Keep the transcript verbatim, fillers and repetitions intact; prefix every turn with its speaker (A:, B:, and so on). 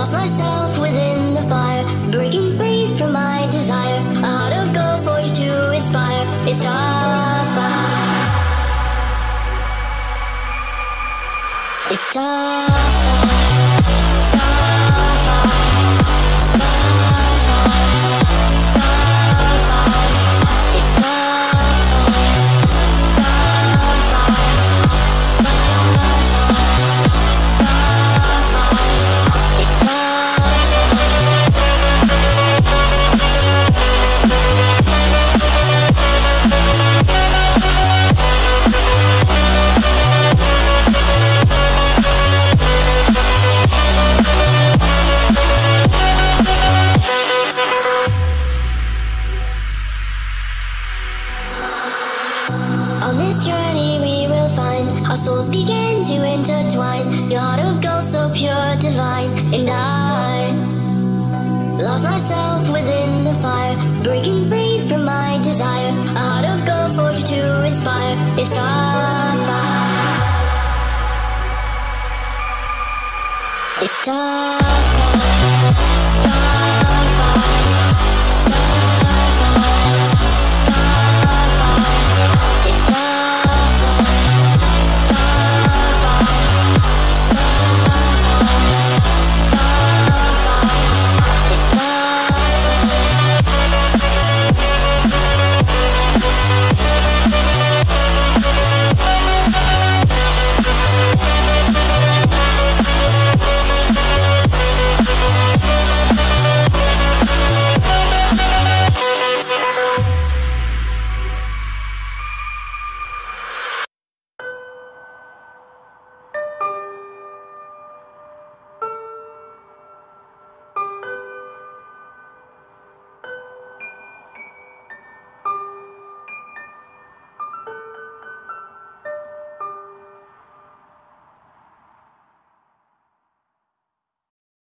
A: Lost myself within the fire, breaking free from my desire. A heart of gold, forged to inspire. It's Starfire. It's Starfire. Starfire. Starfire. Starfire. It's Starfire. Starfire. On this journey we will find our souls begin to intertwine. Your heart of gold, so pure, divine. And I lost myself within the fire, breaking free from my desire. A heart of gold, forged to inspire. It's Starfire. It's Starfire.